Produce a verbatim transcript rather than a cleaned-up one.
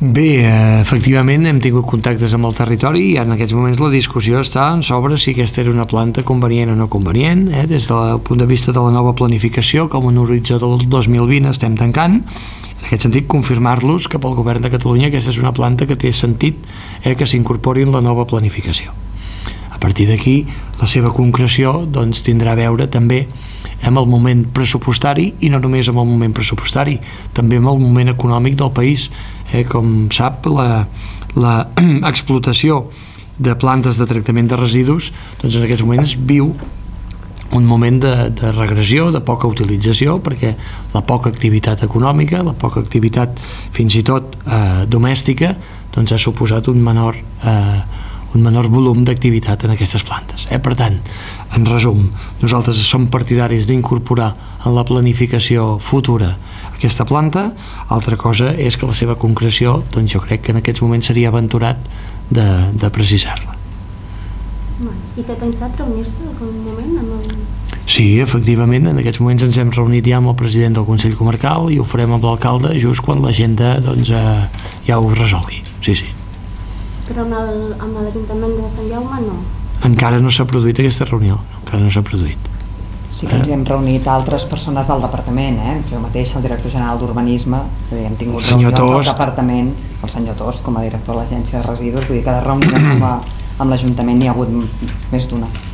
Bé, efectivament hem tingut contactes amb el territori i en aquests moments la discussió està sobre si aquesta era una planta convenient o no convenient, eh? Des del punt de vista de la nova planificació, com en horitzó del dos mil vint estem tancant. En aquest sentit, confirmar-los que pel govern de Catalunya aquesta és una planta que té sentit eh, que s'incorpori en la nova planificació. A partir d'aquí, la seva concreció doncs, tindrà a veure també amb el moment pressupostari i no només amb el moment pressupostari, també amb el moment econòmic del país. Eh, com sap, la, la explotació de plantes de tractament de residus doncs en aquests moments viu un moment de, de regressió, de poca utilització, perquè la poca activitat econòmica, la poca activitat fins i tot eh, domèstica, doncs ha suposat un menor, eh, un menor volum d'activitat en aquestes plantes. Eh? Per tant, en resum, nosaltres som partidaris d'incorporar en la planificació futura aquesta planta. Altra cosa és que la seva concreció, doncs jo crec que en aquests moments seria aventurat de, de precisar-la. I té pensat reunir-se en algun moment? Amb el... Sí, efectivament, en aquests moments ens hem reunit ja amb el president del Consell Comarcal i ho farem amb l'alcalde just quan l'agenda doncs, eh, ja ho resolgui. Sí, sí. Però amb l'Ajuntament de Sant Jaume no? Encara no s'ha produït aquesta reunió, encara no s'ha produït. Sí que ens hi hem reunit altres persones del departament, eh? Jo mateix, el director general d'Urbanisme, és a dir, hem tingut reunions al departament, el senyor Tost, com a director de l'Agència de Residus, vull dir que de reunions amb l'Ajuntament n'hi ha hagut més d'una.